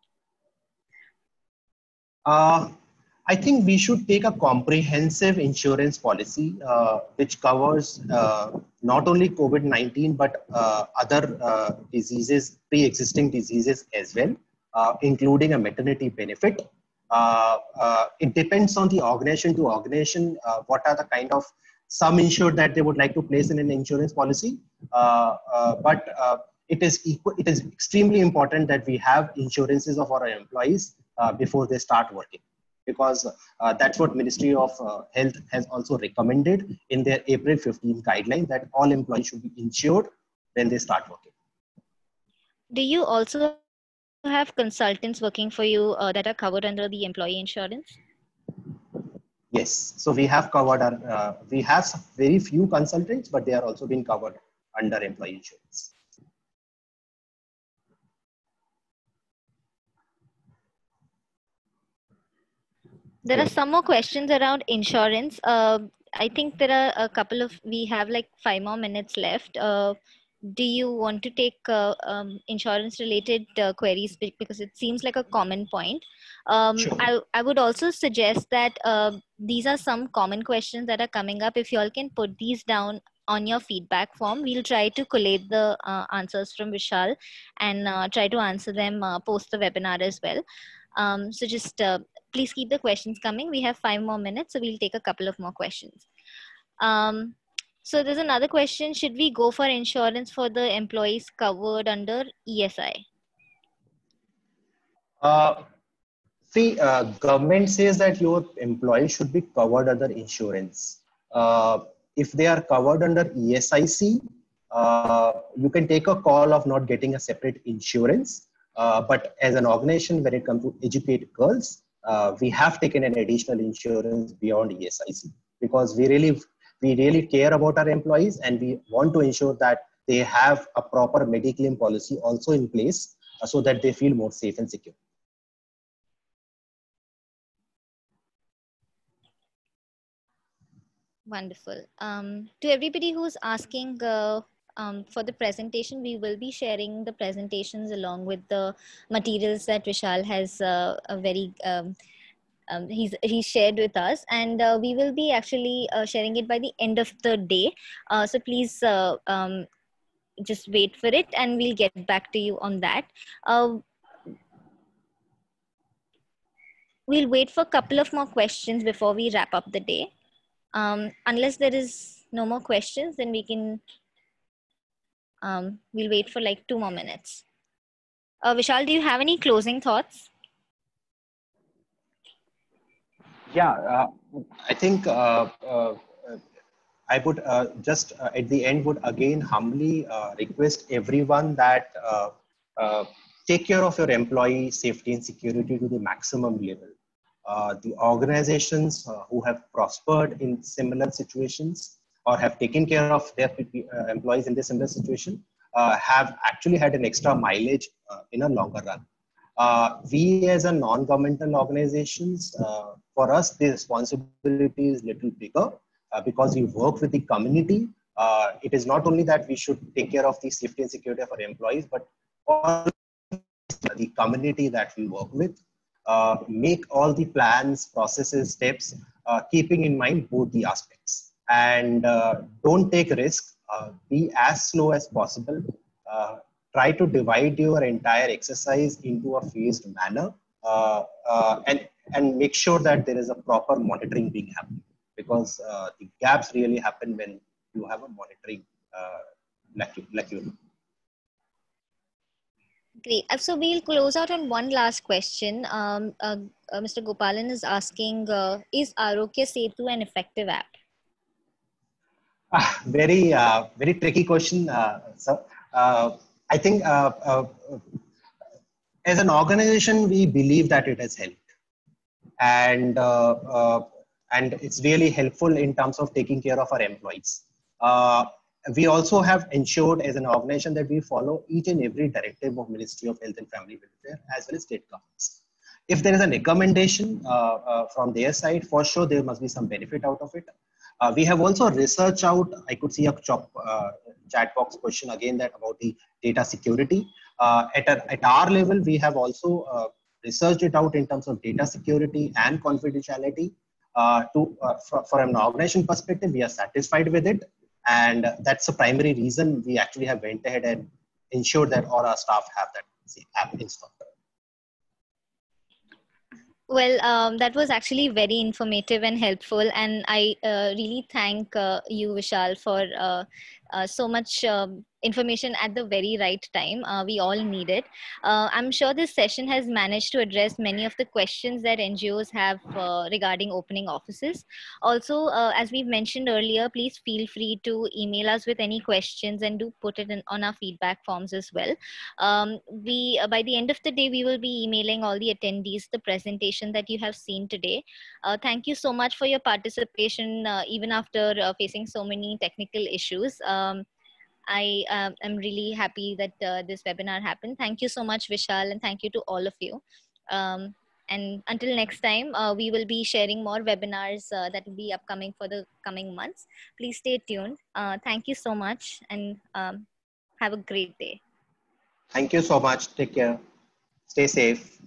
Uh, I think we should take a comprehensive insurance policy uh, which covers uh, not only COVID nineteen but uh, other uh, diseases, pre-existing diseases as well, uh, including a maternity benefit. Uh, uh, it depends on the organization to organization uh, what are the kind of sum insured that they would like to place in an insurance policy. Uh, uh, but uh, it is equal, it is extremely important that we have insurances of our employees uh, before they start working, because uh, that's what Ministry of uh, Health has also recommended in their April fifteenth guideline, that all employees should be insured when they start working. Do you also have consultants working for you uh, that are covered under the employee insurance? Yes, so we have covered our, uh, we have very few consultants, but they are also being covered under employee insurance. There are some more questions around insurance. Uh, I think there are a couple of, we have like five more minutes left. Uh, do you want to take uh, um, insurance related uh, queries, because it seems like a common point? Um, Sure. I, I would also suggest that uh, these are some common questions that are coming up. If you all can put these down on your feedback form, we'll try to collate the uh, answers from Vishal and uh, try to answer them uh, post the webinar as well. Um, so just uh, please keep the questions coming. We have five more minutes, so we'll take a couple of more questions. Um, so there's another question. Should we go for insurance for the employees covered under E S I? Uh, See, uh, government says that your employees should be covered under insurance. Uh, if they are covered under E S I C, uh, you can take a call of not getting a separate insurance. Uh, but as an organization, when it comes to educate girls, uh, we have taken an additional insurance beyond E S I C because we really, we really care about our employees and we want to ensure that they have a proper medical claim policy also in place uh, so that they feel more safe and secure. Wonderful. Um, to everybody who's asking uh, um, for the presentation, we will be sharing the presentations along with the materials that Vishal has uh, a very um, um, he's he's shared with us, and uh, we will be actually uh, sharing it by the end of the day. Uh, so please uh, um, just wait for it, and we'll get back to you on that. Uh, we'll wait for a couple of more questions before we wrap up the day. Um, unless there is no more questions, then we can, um, we'll wait for like two more minutes. Uh, Vishal, do you have any closing thoughts? Yeah, uh, I think uh, uh, I would uh, just uh, at the end would again humbly uh, request everyone that uh, uh, take care of your employee safety and security to the maximum level. Uh, the organizations uh, who have prospered in similar situations or have taken care of their uh, employees in this similar situation uh, have actually had an extra mileage uh, in a longer run. Uh, we as a non-governmental organizations, uh, for us, the responsibility is little bigger uh, because we work with the community. Uh, it is not only that we should take care of the safety and security of our employees, but all the community that we work with. Uh, make all the plans, processes, steps, uh, keeping in mind both the aspects. And uh, don't take risk. Uh, be as slow as possible. Uh, try to divide your entire exercise into a phased manner uh, uh, and, and make sure that there is a proper monitoring being happening because uh, the gaps really happen when you have a monitoring uh, like you, like you know. Great. Uh, So we'll close out on one last question. Um, uh, uh, Mister Gopalan is asking, uh, is Arogya Setu an effective app? Ah, very, uh, very tricky question. Uh, so, uh, I think uh, uh, as an organization, we believe that it has helped, and uh, uh, and it's really helpful in terms of taking care of our employees. Uh, we also have ensured as an organization that we follow each and every directive of Ministry of Health and Family Welfare as well as state governments. If there is a recommendation uh, uh, from their side, for sure there must be some benefit out of it. Uh, we have also researched out, I could see a chop, uh, chat box question again that about the data security. Uh, at, a, at our level, we have also uh, researched it out in terms of data security and confidentiality. Uh, to, uh, for, for an organization perspective, we are satisfied with it. And that's the primary reason we actually have went ahead and ensured that all our staff have that app installed. Well, um, that was actually very informative and helpful. And I uh, really thank uh, you, Vishal, for uh, uh, so much um, information at the very right time. Uh, we all need it. Uh, I'm sure this session has managed to address many of the questions that N G Os have uh, regarding opening offices. Also, uh, as we've mentioned earlier, please feel free to email us with any questions and do put it in, on our feedback forms as well. Um, we, uh, by the end of the day, we will be emailing all the attendees the presentation that you have seen today. Uh, thank you so much for your participation, uh, even after uh, facing so many technical issues. Um, I uh, am really happy that uh, this webinar happened. Thank you so much, Vishal, and thank you to all of you. Um, and until next time, uh, we will be sharing more webinars uh, that will be upcoming for the coming months. Please stay tuned. Uh, thank you so much, and um, have a great day. Thank you so much. Take care. Stay safe.